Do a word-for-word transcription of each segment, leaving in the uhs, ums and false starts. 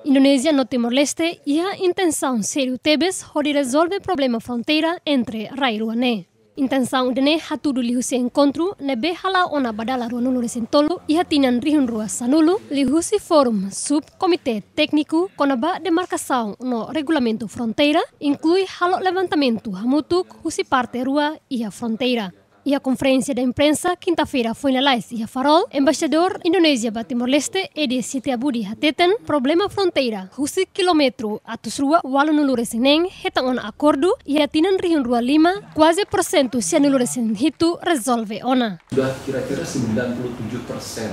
Indonesia no Timor-Leste ia intenção sério tebes de resolver problema fronteira entre Rai Ruane. Intenção dene hatudu lihu se encontro nebe hala ona badala rua nulu resentolo ia tinan rihun rua sanulu lihu si forum subcomitê técnico conaba demarcação no regulamento fronteira inclui halo levantamento hamutuk husi parte rua ia fronteira. E a conferência de imprensa quinta-feira foi na Lais e a Farol, embaixador Indonésia ba Timor-Leste Edi Setiabudi hateten problema fronteira husi kilometro atus rua walu nulu reseneng hetang ona acordo e atinan rihun rua lima quase porcento sia nulu resen hitu resolve ona. Sudah kira-kira sembilan puluh tujuh persen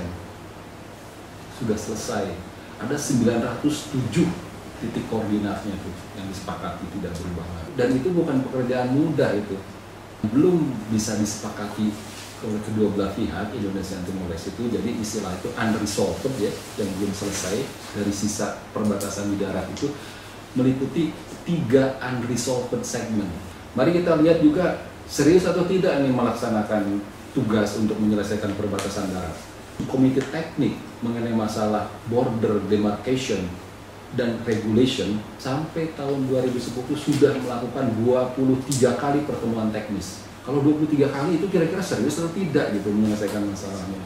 sudah selesai. Ada sembilan ratus tujuh titik koordinatnya tuh yang disepakati tidak berubah. Dan itu bukan pekerjaan mudah itu. Belum bisa disepakati oleh kedua belah pihak Indonesia dan Timor-Leste itu, jadi istilah itu unresolved ya, yang belum selesai dari sisa perbatasan di darat itu meliputi tiga unresolved segment. Mari kita lihat juga serius atau tidak ini melaksanakan tugas untuk menyelesaikan perbatasan darat. Komite teknik mengenai masalah border demarcation dan regulation sampai tahun dua ribu sepuluh sudah melakukan dua puluh tiga kali pertemuan teknis. Kalau dua puluh tiga kali itu kira-kira serius atau tidak gitu menyelesaikan masalahnya.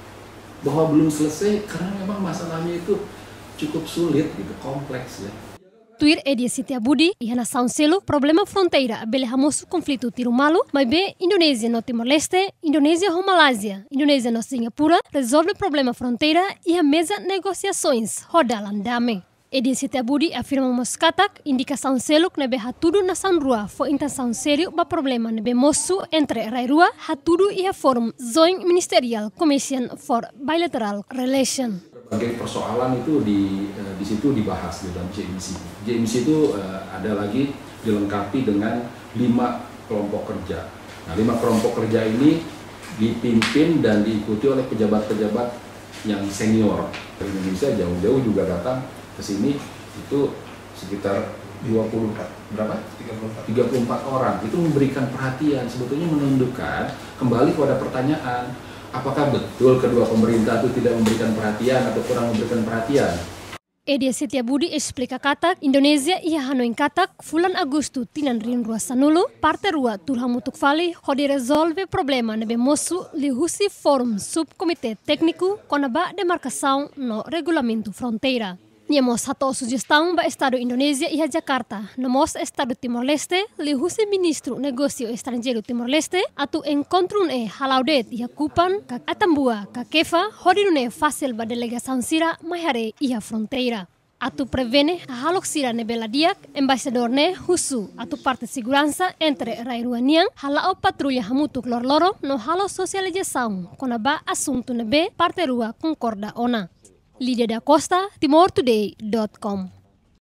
Bahwa belum selesai karena memang masalahnya itu cukup sulit gitu, kompleks ya. Tuir Edi Setiabudi e nação selo problema fronteira abele hamosu conflito tirumalu, mas be Indonésia no Timor-Leste, Indonésia no Malásia, Indonésia no Singapura resolve problema fronteira e a mesa negociações rodalan dame. Edi Setiabudi afirma moskatak indicação seluk nebe hatudu na sanrua fo intenção sério ba problema nebe mosu entre Rairua hatudu ia forum Joint Ministerial Commission for Bilateral Relation. Berbagai persoalan itu di di situ dibahas di dalam J M C. J M C itu uh, ada lagi dilengkapi dengan lima kelompok kerja. Nah, lima kelompok kerja ini dipimpin dan diikuti oleh pejabat-pejabat yang senior. Dari Indonesia jauh-jauh juga datang ke sini itu sekitar dua puluh berapa? tiga puluh empat orang. Itu memberikan perhatian, sebetulnya menunjukkan kembali pada pertanyaan, apakah betul kedua pemerintah itu tidak memberikan perhatian atau kurang memberikan perhatian? Edi Setiabudi explica katak Indonesia ia hanoin katak fulan Agustu tinan rin rua sanulu parte rua tulhamutuk fali hodi resolve problema nebe mosu li husi forum subcomitê técnico conaba demarcação no regulamento fronteira. Niamos hato sugestão ba Estado Indonésia e Jakarta, nomos Estado Timor-Leste, li husi ministro negócio estrangeiro Timor-Leste, atu encontro e halaudet e kupan, kak atambua, kakefa, hodinune fácil ba delegação sira, mahare e a fronteira. Atu prevene halok sira nebela diak, embaixador ne husu, atu parte segurança entre Rairuanian, halao patrulha hamutuk lor-loro, no halo socialização, konaba assunto nebe parte rua concorda ona. Lídia da Costa, timor today dot com